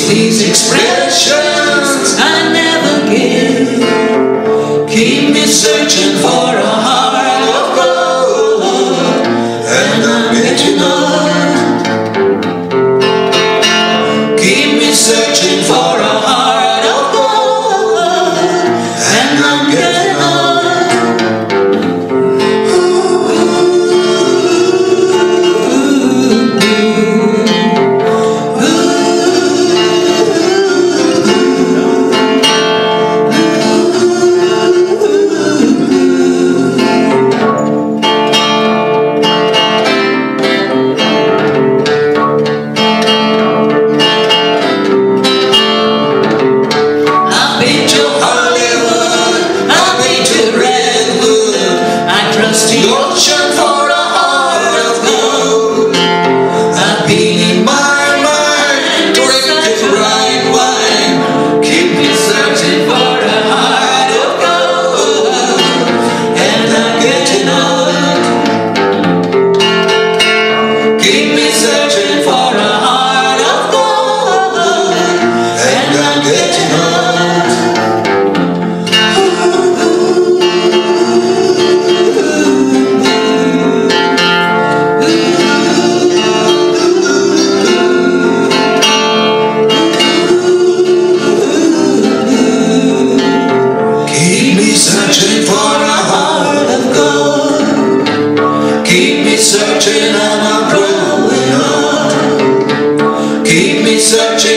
these expressions I never give. Keep me searching for a heart of gold, and I'm getting old. Keep me searching for a heart of gold, and I'm getting old. Ocean for a heart of gold. I've been in my mind, drinking right wine. Keep me searching for a heart of gold, and I'm getting old. Keep me searching for a heart of gold, and I'm getting old. Searching for a heart of gold. Keep me searching and I'm growing up. Keep me searching.